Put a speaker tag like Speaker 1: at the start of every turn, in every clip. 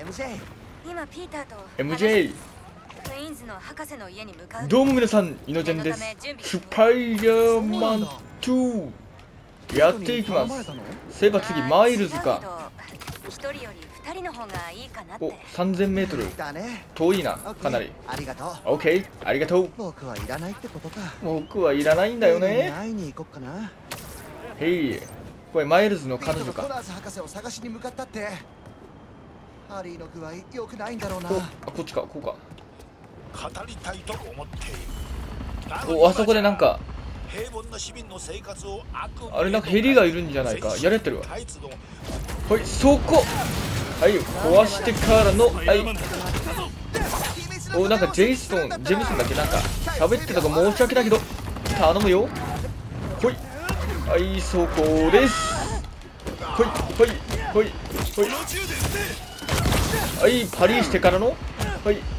Speaker 1: 今ピーターと
Speaker 2: MJ
Speaker 1: クイーンズの博士の家に向かう。
Speaker 2: どうも皆さん、イノジェンです。スパイダーマン2やっていきます。そういえば次マイルズか。
Speaker 1: 一人より二人の方がいいかなって。
Speaker 2: お、3000メートル遠いな、かなり。オッケー、ありがとう。
Speaker 3: 僕はいらないってことか。
Speaker 2: 僕はいらないんだよね。
Speaker 3: 会いに行こっかな。
Speaker 2: へい、これマイルズの彼女か。
Speaker 3: コナーズ博士を探しに向かったって。ハリーの具合良くないんだろうな。
Speaker 2: お、あ、こっちか、こうか。
Speaker 4: 語りたいと思っている。
Speaker 2: お、あそこでなんか
Speaker 4: 平凡な市民の生活を
Speaker 2: あれ、なんかヘリがいるんじゃないか。やれてるわ。はい、そこ。はい、壊してからの、はい。お、なんかジェイソン、ジェムソンだっけ、なんか喋ってたか申し訳ないけど頼むよ。ほい、はい、そこです。ほいほいほいほい、はい、パリーしてからの、はいはい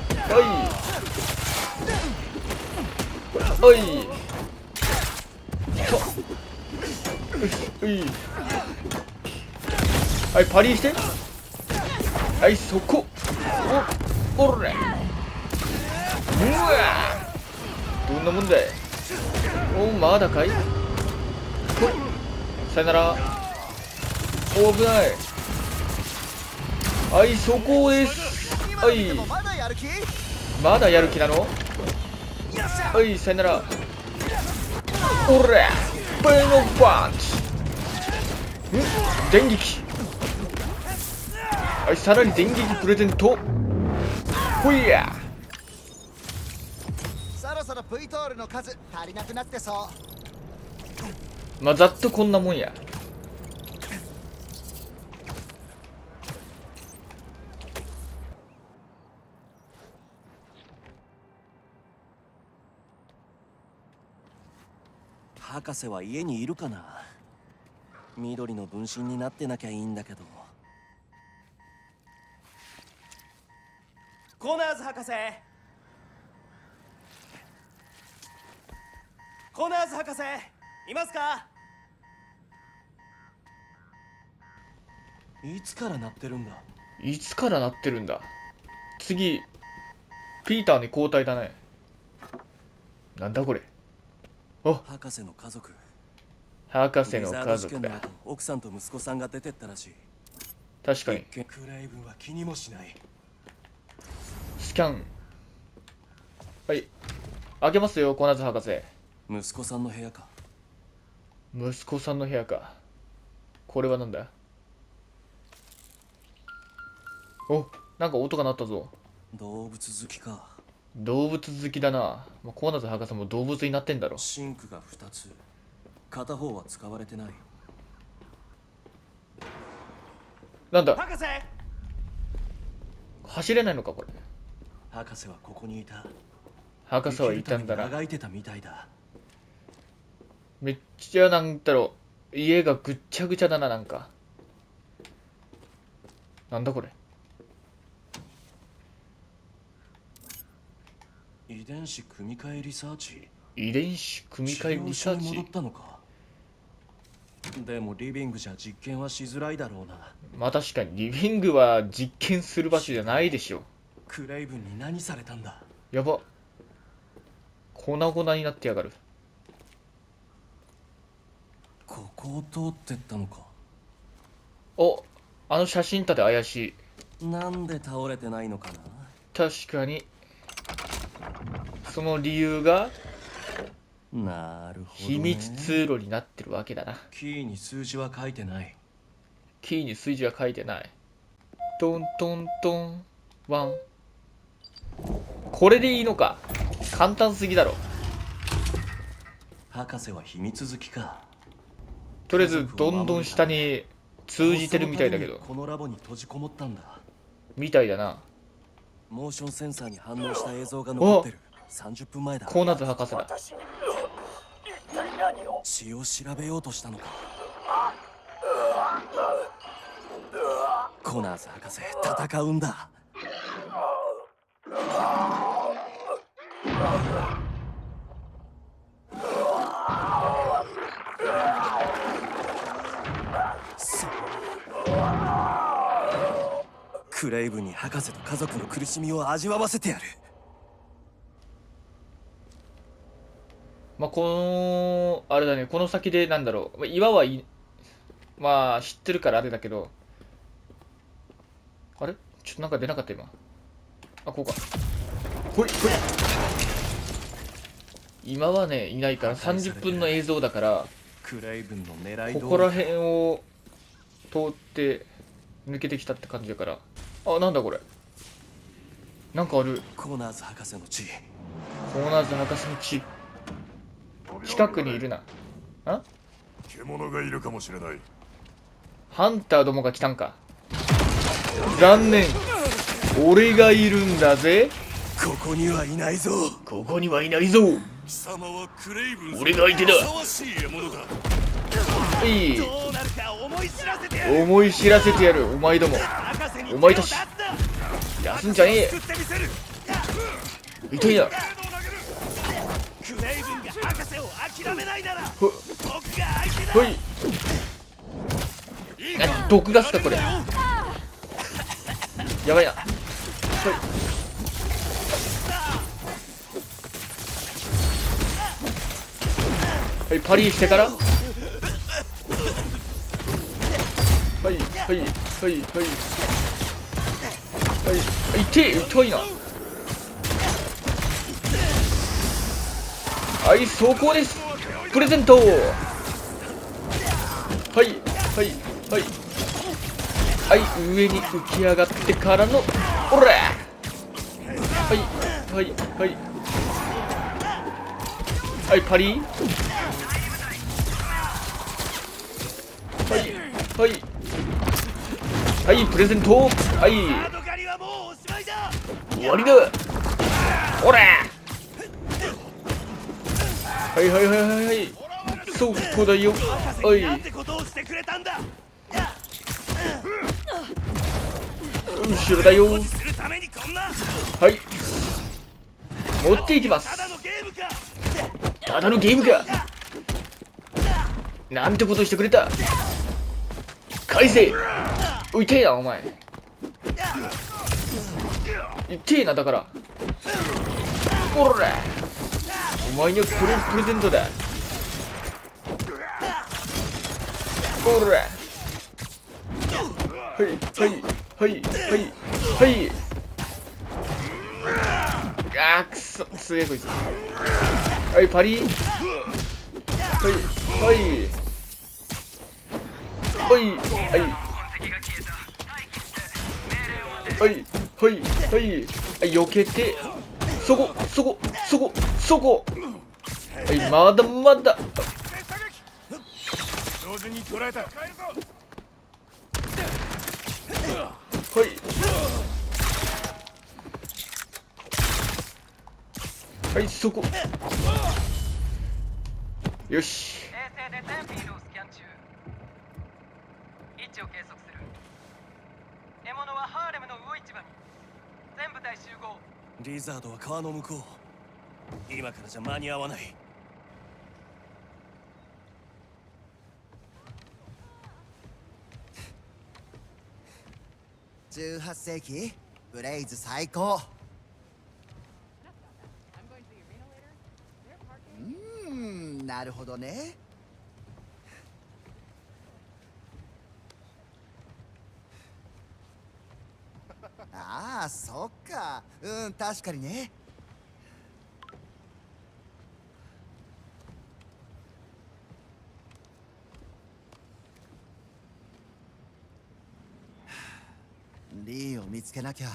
Speaker 2: はい、はい、パリーして、はい、そこ、おら、うわ、どんなもんだい。お、まだかい。ほい、さよなら。お、危ない。はい、そこです。はい、まだやる気なの。はい、さよなら。おら、ベイノパンチ。電撃。はい、さらに電撃プレゼント。ほいや。
Speaker 3: そろそろ V トールの数足りなくなってそう。
Speaker 2: まあ、ざっとこんなもんや。
Speaker 5: 博士は家にいるかな。緑の分身になってなきゃいいんだけど。コナーズ博士、コナーズ博士いますか。いつから鳴ってるんだ。
Speaker 2: いつから鳴ってるんだ。次ピーターに交代だね。なんだこれ。お、
Speaker 5: 博士の家族。
Speaker 2: 博士の家族だ。
Speaker 5: 奥さんと息子さんが出てったらしい。
Speaker 2: 確かに。
Speaker 5: クレイブンは気にもしない。
Speaker 2: スキャン。はい、開けますよ、コナズ博士。
Speaker 5: 息子さんの部屋か。
Speaker 2: 息子さんの部屋か。これはなんだ。お、なんか音が鳴ったぞ。
Speaker 5: 動物好きか。
Speaker 2: 動物好きだな。まあ、コナズ博士も動物になってんだろ。
Speaker 5: シンクが2つ。片方は使われてない。
Speaker 2: なんだ。
Speaker 5: 博士、
Speaker 2: 走れないのかこれ。
Speaker 5: 博士はここにいた。
Speaker 2: 博士はいたんだな。
Speaker 5: あがいてたみたいだ。
Speaker 2: めっちゃなんだろう、家がぐっちゃぐちゃだな。なんかなんだこれ。
Speaker 5: 遺伝子組み換えリサーチ。
Speaker 2: 遺伝子組み換えリサーチ。
Speaker 5: 戻ったのか。でもリビングじゃ実験はしづらいだろうな。
Speaker 2: まあ確かにリビングは実験する場所じゃないでしょ。
Speaker 5: クレイブンに何されたんだ。
Speaker 2: やば、粉々になってやがる。
Speaker 5: ここを通ってったのか。
Speaker 2: お、あの写真立て怪しい。
Speaker 5: なんで倒れてないのかな。
Speaker 2: 確かに。その理由が
Speaker 5: なるほど、ね、
Speaker 2: 秘密通路になってるわけだな。
Speaker 5: キーに数字は書いてない。
Speaker 2: キーに数字は書いてない。トントントンワン。これでいいのか。簡単すぎだろ。
Speaker 5: 博士は秘密好きか。
Speaker 2: とりあえずどんどん下に通じてるみたいだけど。
Speaker 5: このラボに閉じこもったんだ。
Speaker 2: みたいだな。
Speaker 5: モーションセンサーに反応した映像が残ってる。30分前だ。
Speaker 2: コーナーズ博士だ。
Speaker 5: 血を調べようとしたのか。コナーズ博士、戦うんだ。 クレイブンに博士と家族の苦しみを味わわせてやる。
Speaker 2: まあこのあれだね、この先でなんだろう、まあ岩まあ知ってるからあれだけど、あれちょっとなんか出なかった今。あ、こうか。ほいほい。今はねいないから30分の映像だから、
Speaker 5: クレイブンの狙い通り
Speaker 2: ここら辺を通って抜けてきたって感じだから。あ、なんだこれ、なんかある。
Speaker 5: コーナーズ博士の地。
Speaker 2: コーナーズ博士の地、近くにいるな。あ、
Speaker 4: 獣がいるかもしれない。
Speaker 2: ハンターどもが来たんか。残念、俺がいるんだぜ。
Speaker 5: ここにはいないぞ。
Speaker 2: ここにはいないぞ。
Speaker 4: 貴様はクレイブン
Speaker 2: 俺が相手だ。
Speaker 4: ふさわしい獲物だ。
Speaker 2: いい、
Speaker 5: どうなるか思い知らせてやる。
Speaker 2: 思い知らせてやる。お前ども、
Speaker 5: 博士に
Speaker 2: お前たち出すんじゃねえ。
Speaker 5: 作ってみせる。
Speaker 2: 痛いな。
Speaker 5: クレイブンが博士を諦めないなら
Speaker 2: ほ
Speaker 5: 僕が相手だ。
Speaker 2: ほい。あ、毒ガスかこれ。やばいな。ほい。はい、パリしてから。はいはいはいはいはい。痛い、痛いな。はい、走行です。プレゼント。はいはいはいはい、上に浮き上がってからのおら。はいはいはいはい、パリ。はいはいはい、プレゼント。はい、
Speaker 5: アドカリはもうおしまいだ。
Speaker 2: 終わりだ。おら。はいはいはいはいはい、そうこうだよ。はい、
Speaker 5: なんてことをしてくれたんだ。
Speaker 2: 後ろだよ。
Speaker 5: するためにこんな
Speaker 2: はい、持っていきます。
Speaker 5: ただのゲームか。
Speaker 2: ただのゲームか。なんてことしてくれた。返せ。おい、痛えなお前。痛えな、だから。おら、お前にはこれプレゼントだ。おら。はいはいはいはいはい。あー、くそ、すげえこいつ。はい、パリ。はいはいはいはいはいはいはいはい、避けて、そこそこそこそこ。はい、まだまだ。
Speaker 4: 同時に捕らえた。
Speaker 2: はいはい、そこ。よし。
Speaker 6: 衛星で全フィールをスキャン中。位置を計測する。獲物はハーレムの魚市場に。全部隊集合。
Speaker 5: リザードは川の向こう。今からじゃ間に合わない。
Speaker 3: 18世紀ブレイズ最高。なるほどね。ああ、そっか。確かにね。リーを見つけなきゃ。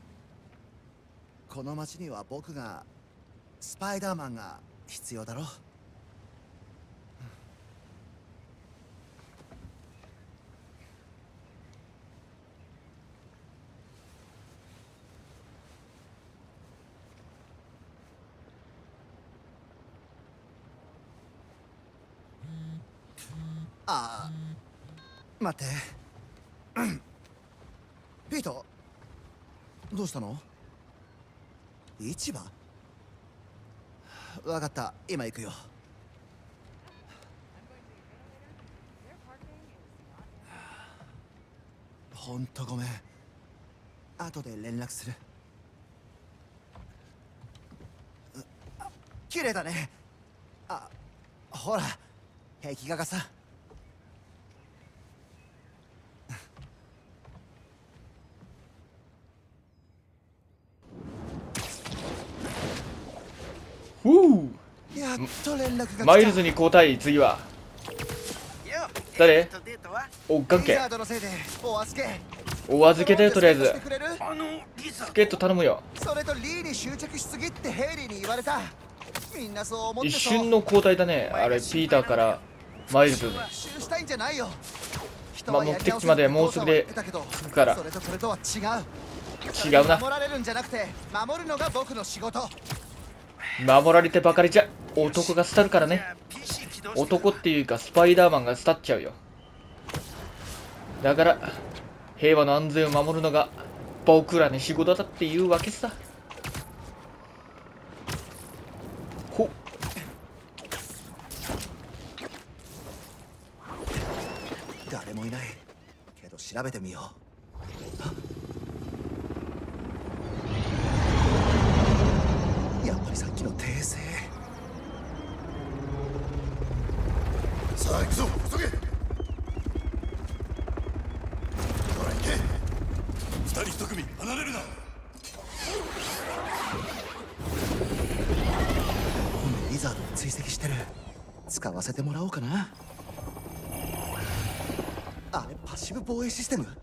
Speaker 3: この町には僕がスパイダーマンが必要だろ。ああ、待って。ピート、どうしたの？市場？わかった、今行くよ。ほんとごめん。 後で連絡する。綺麗だね。あ、ほら壁画がさ。やっと連絡が来た。
Speaker 2: マイルズに交代。次は誰？おガンケ。
Speaker 3: リザードのせいでお預け。
Speaker 2: お預けてとりあえず
Speaker 3: してくれる？
Speaker 2: チケット頼むよ。
Speaker 3: それとリーに執着しすぎってヘイリーに言われた。みんなそう思って
Speaker 2: 一
Speaker 3: そう。
Speaker 2: 瞬の交代だね。あれピーターからマイルズに。
Speaker 3: 復讐したいんじゃないよ。
Speaker 2: まあ目的地までもうすぐで着くから
Speaker 3: それとこれとは違う。
Speaker 2: 違うな。
Speaker 3: 守られるんじゃなくて守るのが僕の仕事。
Speaker 2: 守られてばかりじゃ男が廃るからね。男っていうかスパイダーマンが廃っちゃうよ。だから平和の安全を守るのが僕らの仕事だっていうわけさ。ほっ。
Speaker 3: 誰もいないけど調べてみよう。やっぱりさっきの訂正。
Speaker 4: さあ行くぞ、急げ。ほら行け。二人一組離れるな。
Speaker 3: リザードを追跡してる。使わせてもらおうかな。あれパッシブ防衛システム。やっ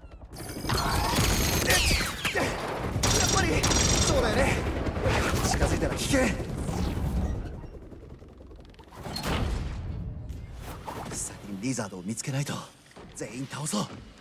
Speaker 3: ぱりそうだよね。近づいたら危険。先にリザードを見つけないと。全員倒そう。